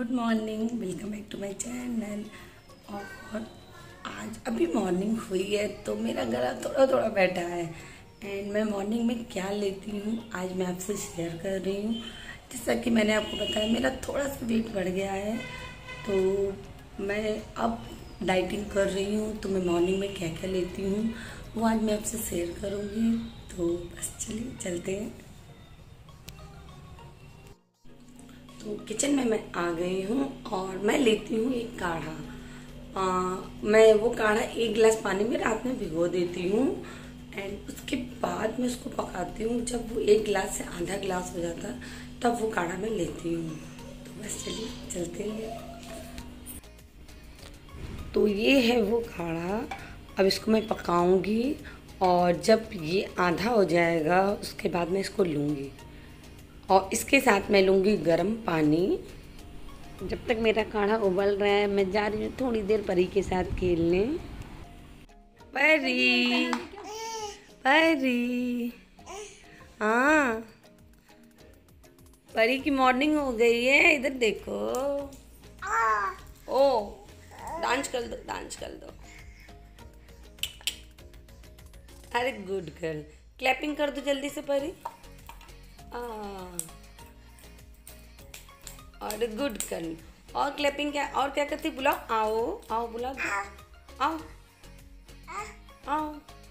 Good morning, welcome back to my channel. और आज अभी मॉर्निंग हुई है तो मेरा गला थोड़ा थोड़ा बैठा है एंड मैं मॉर्निंग में क्या लेती हूँ आज मैं आपसे शेयर कर रही हूँ। जैसा कि मैंने आपको बताया मेरा थोड़ा सा वेट बढ़ गया है तो मैं अब डाइटिंग कर रही हूँ, तो मैं मॉर्निंग में क्या क्या लेती हूँ वो आज मैं आपसे शेयर करूँगी। तो बस चलिए चलते हैं। तो किचन में मैं आ गई हूँ और मैं लेती हूँ एक काढ़ा। मैं वो काढ़ा 1 गिलास पानी में रात में भिगो देती हूँ एंड उसके बाद मैं उसको पकाती हूँ। जब वो 1 गिलास से आधा गिलास हो जाता है तब वो काढ़ा मैं लेती हूँ। तो बस चलिए चलते हैं। तो ये है वो काढ़ा, अब इसको मैं पकाऊंगी और जब ये आधा हो जाएगा उसके बाद मैं इसको लूँगी और इसके साथ मैं लूँगी गर्म पानी। जब तक मेरा काढ़ा उबल रहा है मैं जा रही हूँ थोड़ी देर परी के साथ खेलने। परी परी, हाँ परी की मॉर्निंग हो गई है, इधर देखो। ओ डांस कर दो, डांस कर दो। अरे गुड गर्ल, क्लैपिंग कर दो जल्दी से परी। और गुड गर्ल। और क्लैपिंग क्या करती, बुलाओ, आओ आओ बुलाओ, आओ आओ।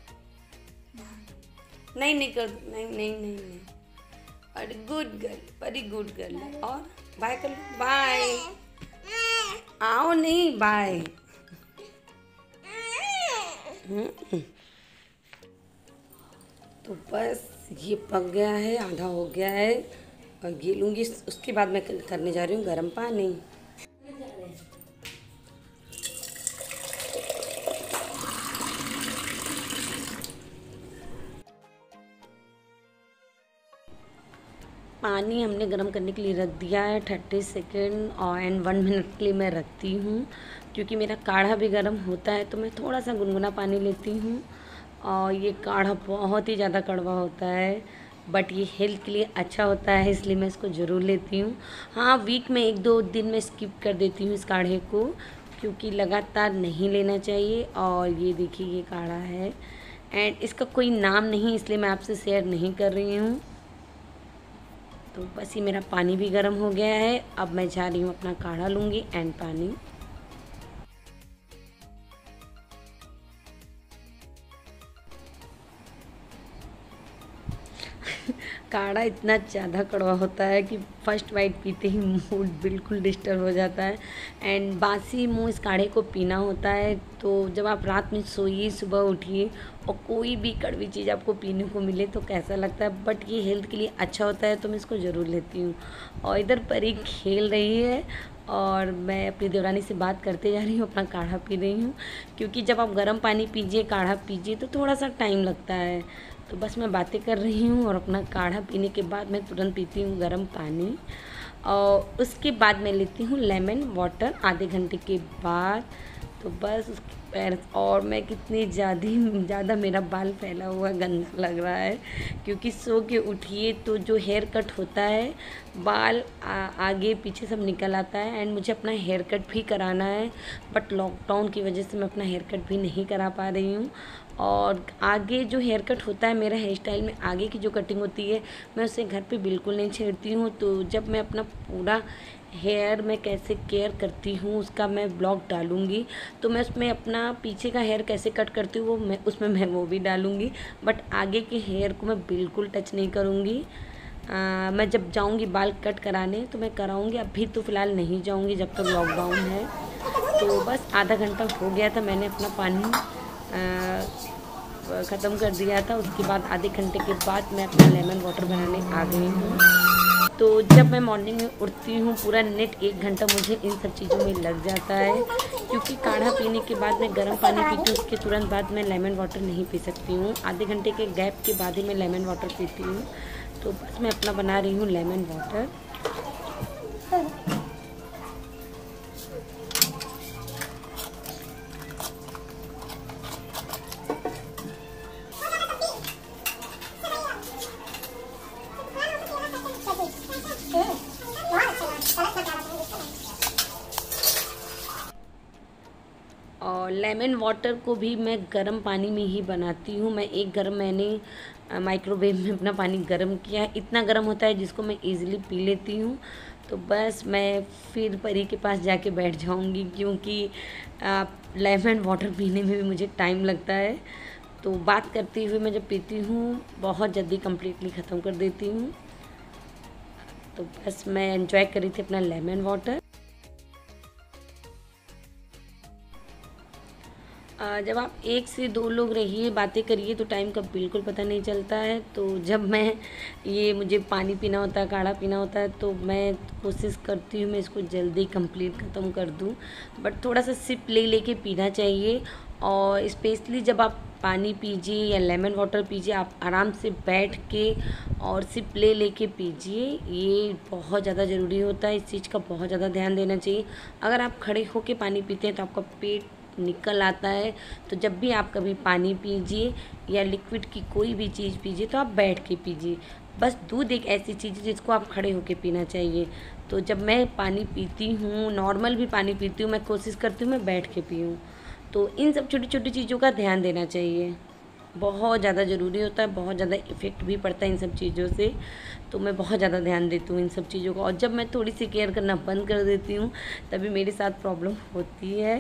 नहीं नहीं कर दो, नहीं नहीं नहीं नहीं। अरे good girl, very good girl. और बाय कर लो, बाय। आओ नहीं, बाय। तो बस ये पक गया है, आधा हो गया है और ये लूँगी। उसके बाद मैं करने जा रही हूँ गर्म पानी। पानी हमने गर्म करने के लिए रख दिया है 30 सेकेंड और 1 मिनट के लिए मैं रखती हूँ, क्योंकि मेरा काढ़ा भी गर्म होता है तो मैं थोड़ा सा गुनगुना पानी लेती हूँ। और ये काढ़ा बहुत ही ज़्यादा कड़वा होता है बट ये हेल्थ के लिए अच्छा होता है, इसलिए मैं इसको ज़रूर लेती हूँ। हाँ, वीक में 1-2 दिन मैं स्किप कर देती हूँ इस काढ़े को, क्योंकि लगातार नहीं लेना चाहिए। और ये देखिए ये काढ़ा है एंड इसका कोई नाम नहीं, इसलिए मैं आपसे शेयर नहीं कर रही हूँ। तो बस ये मेरा पानी भी गर्म हो गया है, अब मैं जा रही हूँ अपना काढ़ा लूँगी एंड पानी। काढ़ा इतना ज़्यादा कड़वा होता है कि फर्स्ट बाइट पीते ही मूड बिल्कुल डिस्टर्ब हो जाता है एंड बासी मुँह इस काढ़े को पीना होता है। तो जब आप रात में सोइए, सुबह उठिए और कोई भी कड़वी चीज़ आपको पीने को मिले तो कैसा लगता है, बट ये हेल्थ के लिए अच्छा होता है तो मैं इसको ज़रूर लेती हूँ। और इधर परी खेल रही है और मैं अपनी देवरानी से बात करते जा रही हूँ, अपना काढ़ा पी रही हूँ, क्योंकि जब आप गर्म पानी पीजिए, काढ़ा पीजिए तो थोड़ा सा टाइम लगता है। तो बस मैं बातें कर रही हूँ और अपना काढ़ा पीने के बाद मैं तुरंत पीती हूँ गर्म पानी और उसके बाद मैं लेती हूँ लेमन वाटर आधे घंटे के बाद। तो बस उसके पैर, और मैं कितनी ज़्यादा मेरा बाल फैला हुआ गंदा लग रहा है, क्योंकि सो के उठिए तो जो हेयर कट होता है बाल आगे पीछे सब निकल आता है एंड मुझे अपना हेयर कट भी कराना है, बट लॉकडाउन की वजह से मैं अपना हेयर कट भी नहीं करा पा रही हूँ। और आगे जो हेयर कट होता है मेरा हेयर स्टाइल में आगे की जो कटिंग होती है मैं उसे घर पे बिल्कुल नहीं छेड़ती हूँ। तो जब मैं अपना पूरा हेयर में कैसे केयर करती हूँ उसका मैं ब्लॉग डालूँगी, तो मैं उसमें अपना पीछे का हेयर कैसे कट करती हूँ मैं वो भी डालूँगी, बट आगे के हेयर को मैं बिल्कुल टच नहीं करूँगी। मैं जब जाऊँगी बाल कट कराने तो मैं कराऊँगी, अभी तो फ़िलहाल नहीं जाऊँगी जब तक लॉकडाउन है। तो बस आधा घंटा हो गया था, मैंने अपना पानी ख़त्म कर दिया था। उसके बाद आधे घंटे के बाद मैं अपना लेमन वाटर बनाने आ गई हूँ। तो जब मैं मॉर्निंग में उठती हूँ पूरा नेट 1 घंटा मुझे इन सब चीज़ों में लग जाता है, क्योंकि काढ़ा पीने के बाद मैं गर्म पानी पीती हूँ, उसके तुरंत बाद मैं लेमन वाटर नहीं पी सकती हूँ। आधे घंटे के गैप के बाद ही मैं लेमन वाटर पीती हूँ। तो बस मैं अपना बना रही हूँ लेमन वाटर। लेमन वाटर को भी मैं गर्म पानी में ही बनाती हूँ। मैंने माइक्रोवेव में अपना पानी गर्म किया है, इतना गर्म होता है जिसको मैं इजीली पी लेती हूँ। तो बस मैं फिर परी के पास जाके बैठ जाऊँगी, क्योंकि लेमन वाटर पीने में भी मुझे टाइम लगता है। तो बात करते हुए मैं जब पीती हूँ बहुत जल्दी कम्प्लीटली ख़त्म कर देती हूँ। तो बस मैं एंजॉय करी थी अपना लेमन वाटर। जब आप 1 से 2 लोग रहिए, बातें करिए, तो टाइम का बिल्कुल पता नहीं चलता है। तो जब मुझे पानी पीना होता है, काढ़ा पीना होता है, तो मैं कोशिश करती हूँ मैं इसको जल्दी कंप्लीट ख़त्म कर दूँ। बट थोड़ा सा सिप ले लेके पीना चाहिए। और स्पेशली जब आप पानी पीजिए या लेमन वाटर पीजिए, आप आराम से बैठ के और सिप ले लेके पीजिए। ये बहुत ज़्यादा ज़रूरी होता है, इस चीज़ का बहुत ज़्यादा ध्यान देना चाहिए। अगर आप खड़े होके पानी पीते हैं तो आपका पेट निकल आता है। तो जब भी आप कभी पानी पीजिए या लिक्विड की कोई भी चीज़ पीजिए तो आप बैठ के पीजिए। बस दूध एक ऐसी चीज़ है जिसको आप खड़े होके पीना चाहिए। तो जब मैं पानी पीती हूँ, नॉर्मल भी पानी पीती हूँ, मैं कोशिश करती हूँ मैं बैठ के पीऊँ। तो इन सब छोटी छोटी चीज़ों का ध्यान देना चाहिए, बहुत ज़्यादा ज़रूरी होता है, बहुत ज़्यादा इफ़ेक्ट भी पड़ता है इन सब चीज़ों से। तो मैं बहुत ज़्यादा ध्यान देती हूँ इन सब चीज़ों का। और जब मैं थोड़ी सी केयर करना बंद कर देती हूँ तभी मेरे साथ प्रॉब्लम होती है।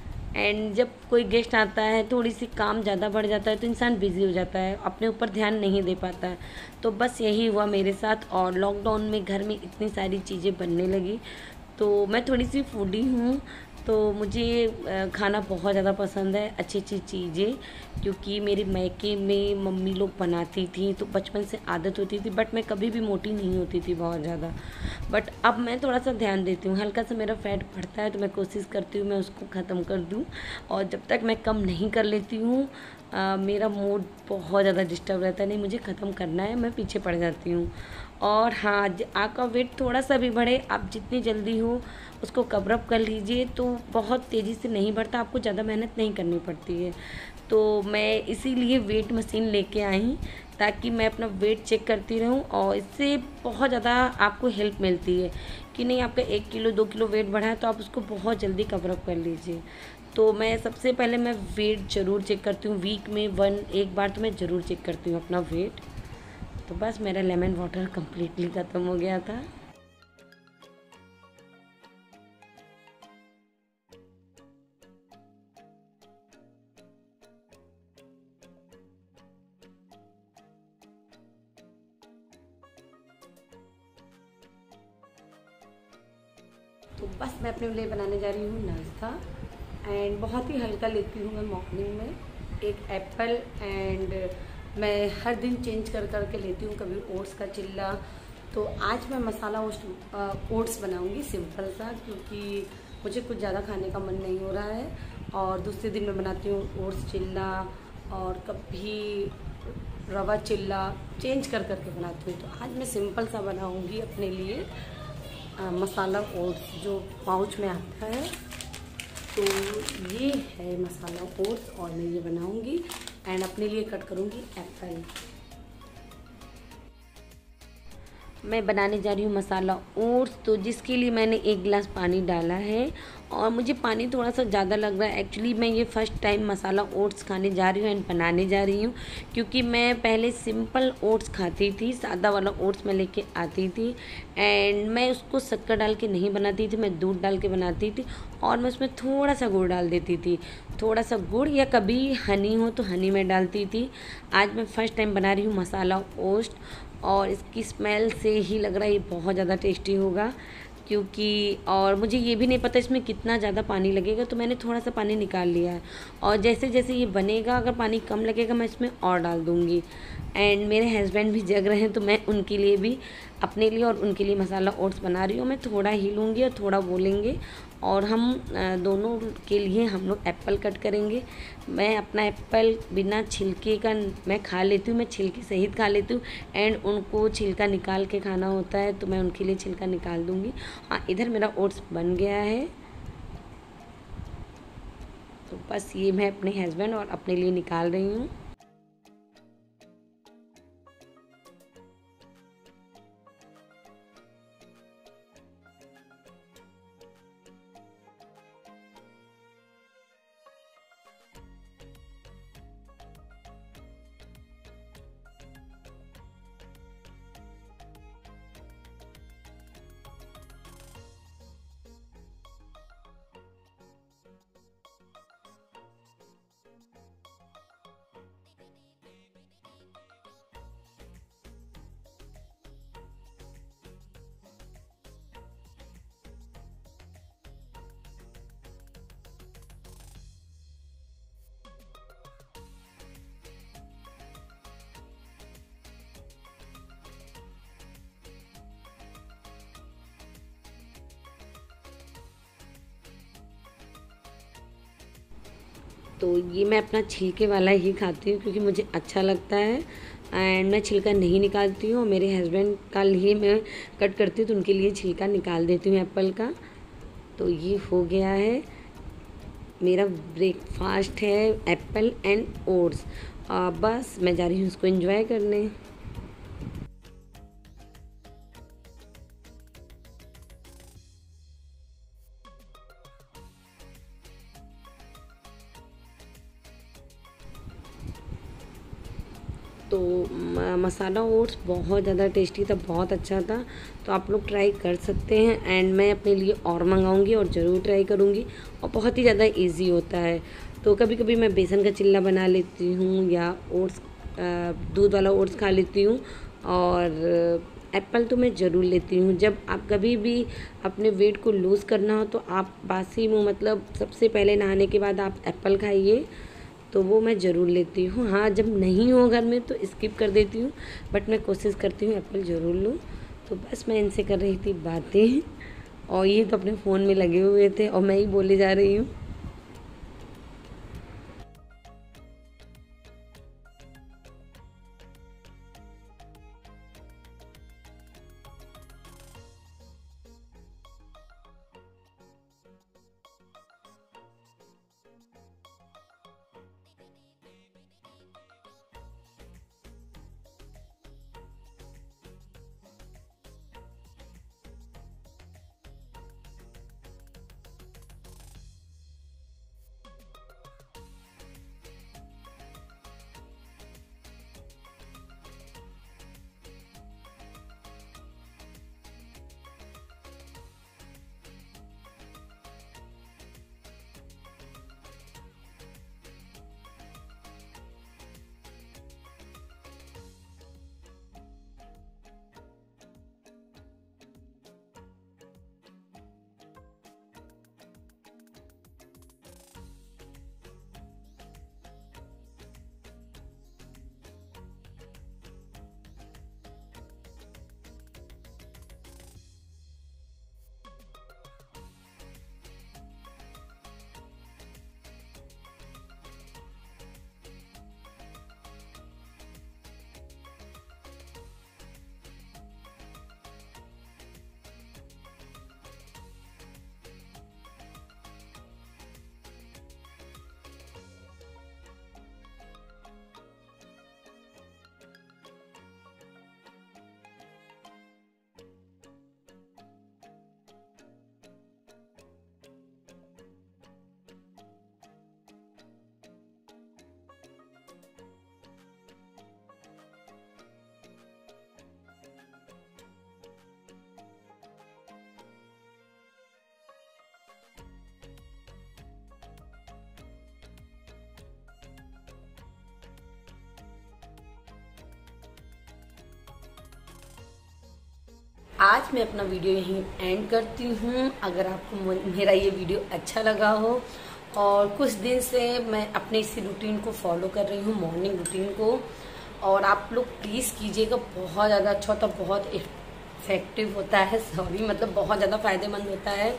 एंड जब कोई गेस्ट आता है, थोड़ी सी काम ज़्यादा बढ़ जाता है तो इंसान बिज़ी हो जाता है, अपने ऊपर ध्यान नहीं दे पाता है। तो बस यही हुआ मेरे साथ। और लॉकडाउन में घर में इतनी सारी चीज़ें बनने लगी। तो मैं थोड़ी सी फूडी हूँ, तो मुझे खाना बहुत ज़्यादा पसंद है, अच्छी अच्छी चीज़ें। क्योंकि मेरे मायके में मम्मी लोग बनाती थी तो बचपन से आदत होती थी। बट मैं कभी भी मोटी नहीं होती थी बहुत ज़्यादा। बट अब मैं थोड़ा सा ध्यान देती हूँ, हल्का सा मेरा फैट बढ़ता है तो मैं कोशिश करती हूँ मैं उसको ख़त्म कर दूँ। और जब तक मैं कम नहीं कर लेती हूँ मेरा मूड बहुत ज़्यादा डिस्टर्ब रहता है। नहीं, मुझे ख़त्म करना है, मैं पीछे पड़ जाती हूँ। और हाँ, आपका वेट थोड़ा सा भी बढ़े, आप जितनी जल्दी हो उसको कवर अप कर लीजिए। तो बहुत तेज़ी से नहीं बढ़ता, आपको ज़्यादा मेहनत नहीं करनी पड़ती है। तो मैं इसीलिए वेट मशीन लेके आई, ताकि मैं अपना वेट चेक करती रहूं। और इससे बहुत ज़्यादा आपको हेल्प मिलती है कि नहीं, आपका 1 किलो 2 किलो वेट बढ़ा है तो आप उसको बहुत जल्दी कवर अप कर लीजिए। तो मैं सबसे पहले मैं वेट ज़रूर चेक करती हूँ, वीक में एक बार तो मैं ज़रूर चेक करती हूँ अपना वेट। तो बस मेरा लेमन वाटर कम्प्लीटली ख़त्म हो गया था। तो बस मैं अपने लिए बनाने जा रही हूँ नाश्ता। एंड बहुत ही हल्का लेती हूँ मैं मॉर्निंग में, एक एप्पल। एंड मैं हर दिन चेंज कर कर के लेती हूँ, कभी ओट्स का चिल्ला। तो आज मैं मसाला ओट्स बनाऊँगी सिंपल सा, क्योंकि मुझे कुछ ज़्यादा खाने का मन नहीं हो रहा है। और दूसरे दिन मैं बनाती हूँ ओट्स चिल्ला, और कभी रवा चिल्ला, चेंज कर कर के बनाती हूँ। तो आज मैं सिंपल सा बनाऊँगी अपने लिए मसाला ओट्स जो पाउच में आता है। तो ये है मसाला ओट्स और मैं ये बनाऊंगी। एंड अपने लिए कट करूंगी एप्पल। मैं बनाने जा रही हूँ मसाला ओट्स, तो जिसके लिए मैंने 1 गिलास पानी डाला है। और मुझे पानी थोड़ा सा ज़्यादा लग रहा है, एक्चुअली मैं ये फ़र्स्ट टाइम मसाला ओट्स खाने जा रही हूँ एंड बनाने जा रही हूँ। क्योंकि मैं पहले सिंपल ओट्स खाती थी, सादा वाला ओट्स मैं लेके आती थी। एंड मैं उसको शक्कर डाल के नहीं बनाती थी, मैं दूध डाल के बनाती थी। और मैं उसमें थोड़ा सा गुड़ डाल देती थी, थोड़ा सा गुड़, या कभी हनी हो तो हनी में डालती थी। आज मैं फ़र्स्ट टाइम बना रही हूँ मसाला ओट्स, और इसकी स्मेल से ही लग रहा है ये बहुत ज़्यादा टेस्टी होगा। क्योंकि और मुझे ये भी नहीं पता इसमें कितना ज़्यादा पानी लगेगा, तो मैंने थोड़ा सा पानी निकाल लिया है। और जैसे जैसे ये बनेगा, अगर पानी कम लगेगा मैं इसमें और डाल दूँगी। एंड मेरे हस्बैंड भी जग रहे हैं तो मैं उनके लिए भी, अपने लिए और उनके लिए मसाला ओट्स बना रही हूँ। मैं थोड़ा ही लूँगी और थोड़ा वो लेंगे, और हम दोनों के लिए हम लोग एप्पल कट करेंगे। मैं अपना एप्पल बिना छिलके का मैं खा लेती हूँ, मैं छिलके सहित खा लेती हूँ। एंड उनको छिलका निकाल के खाना होता है, तो मैं उनके लिए छिलका निकाल दूँगी। हाँ, इधर मेरा ओट्स बन गया है। तो बस ये मैं अपने हस्बैंड और अपने लिए निकाल रही हूँ। तो ये मैं अपना छिलके वाला ही खाती हूँ क्योंकि मुझे अच्छा लगता है एंड मैं छिलका नहीं निकालती हूँ। मेरे हस्बैंड का लिए मैं कट करती हूँ तो उनके लिए छिलका निकाल देती हूँ एप्पल का। तो ये हो गया है मेरा ब्रेकफास्ट है एप्पल एंड ओट्स। बस मैं जा रही हूँ उसको एंजॉय करने। तो मसाला ओट्स बहुत ज़्यादा टेस्टी था, बहुत अच्छा था। तो आप लोग ट्राई कर सकते हैं एंड मैं अपने लिए और मंगाऊंगी और ज़रूर ट्राई करूंगी। और बहुत ही ज़्यादा इजी होता है। तो कभी कभी मैं बेसन का चिल्ला बना लेती हूँ या ओट्स दूध वाला ओट्स खा लेती हूँ। और एप्पल तो मैं ज़रूर लेती हूँ। जब आप कभी भी अपने वेट को लूज़ करना हो तो आप बासी मुँह मतलब सबसे पहले नहाने के बाद आप एप्पल खाइए। तो वो मैं ज़रूर लेती हूँ। हाँ, जब नहीं हो घर में तो स्किप कर देती हूँ, बट मैं कोशिश करती हूँ एप्पल ज़रूर लूँ। तो बस मैं इनसे कर रही थी बातें और ये तो अपने फ़ोन में लगे हुए थे और मैं ही बोले जा रही हूँ। आज मैं अपना वीडियो यहीं एंड करती हूँ। अगर आपको मेरा ये वीडियो अच्छा लगा हो और कुछ दिन से मैं अपने इसी रूटीन को फॉलो कर रही हूँ, मॉर्निंग रूटीन को, और आप लोग प्लीज़ कीजिएगा। बहुत ज़्यादा अच्छा होता, बहुत इफेक्टिव होता है, मतलब बहुत ज़्यादा फायदेमंद होता है।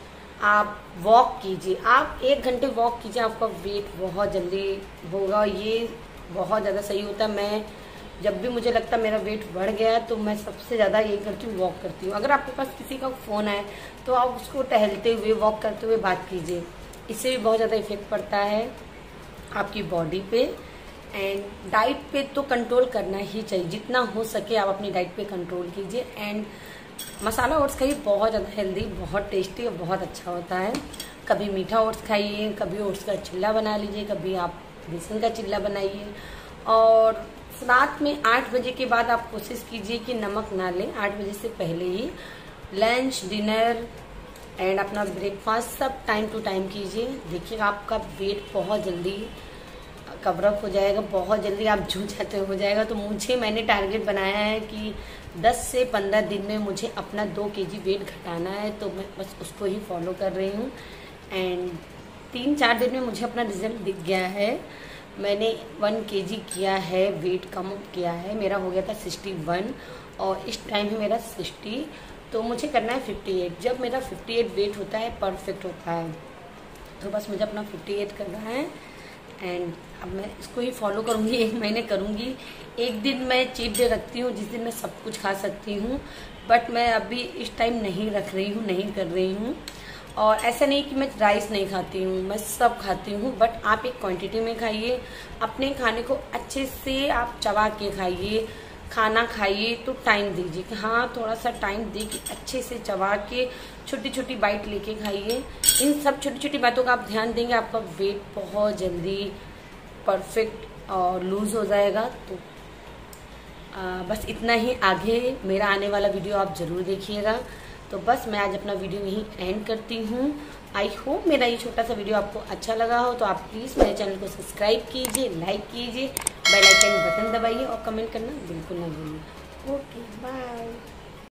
आप वॉक कीजिए, आप 1 घंटे वॉक कीजिए, आपका वेट बहुत जल्दी होगा। ये बहुत ज़्यादा सही होता है। मैं जब भी मुझे लगता है मेरा वेट बढ़ गया है तो मैं सबसे ज़्यादा यही करती हूँ, वॉक करती हूँ। अगर आपके पास किसी का फ़ोन है तो आप उसको टहलते हुए, वॉक करते हुए बात कीजिए। इससे भी बहुत ज़्यादा इफेक्ट पड़ता है आपकी बॉडी पे। एंड डाइट पे तो कंट्रोल करना ही चाहिए, जितना हो सके आप अपनी डाइट पे कंट्रोल कीजिए। एंड मसाला ओट्स खाइए, बहुत ज़्यादा हेल्दी, बहुत टेस्टी और बहुत अच्छा होता है। कभी मीठा ओट्स खाइए, कभी ओट्स का चिल्ला बना लीजिए, कभी आप बेसन का चिल्ला बनाइए। और रात में 8 बजे के बाद आप कोशिश कीजिए कि नमक ना लें। 8 बजे से पहले ही लंच, डिनर एंड अपना ब्रेकफास्ट सब टाइम टू टाइम कीजिए। देखिएगा आपका वेट बहुत जल्दी कवरअप हो जाएगा, बहुत जल्दी आप जो चाहते हो जाएगा। तो मैंने टारगेट बनाया है कि 10 से 15 दिन में मुझे अपना 2 kg वेट घटाना है। तो मैं बस उसको ही फॉलो कर रही हूँ एंड 3-4 दिन में मुझे अपना रिजल्ट दिख गया है। मैंने 1 kg किया है, वेट कम किया है। मेरा हो गया था 61 और इस टाइम है मेरा 60। तो मुझे करना है 58। जब मेरा 58 वेट होता है, परफेक्ट होता है। तो बस मुझे अपना 58 करना है एंड अब मैं इसको ही फॉलो करूँगी, 1 महीने करूँगी। एक दिन मैं चीट डे रखती हूँ जिस दिन मैं सब कुछ खा सकती हूँ, बट मैं अभी इस टाइम नहीं रख रही हूँ, नहीं कर रही हूँ। और ऐसा नहीं कि मैं राइस नहीं खाती हूँ, मैं सब खाती हूँ, बट आप एक क्वांटिटी में खाइए। अपने खाने को अच्छे से आप चबा के खाइए। खाना खाइए तो टाइम दीजिए कि हाँ थोड़ा सा टाइम दे के अच्छे से चबा के छोटी छोटी बाइट लेके खाइए। इन सब छोटी छोटी बातों का आप ध्यान देंगे, आपका वेट बहुत जल्दी परफेक्ट और लूज़ हो जाएगा। तो बस इतना ही। आगे मेरा आने वाला वीडियो आप ज़रूर देखिएगा। तो बस मैं आज अपना वीडियो यहीं एंड करती हूँ। आई होप मेरा ये छोटा सा वीडियो आपको अच्छा लगा हो, तो आप प्लीज़ मेरे चैनल को सब्सक्राइब कीजिए, लाइक कीजिए, बेल आइकन बटन दबाइए और कमेंट करना बिल्कुल ना भूलिए। Okay bye.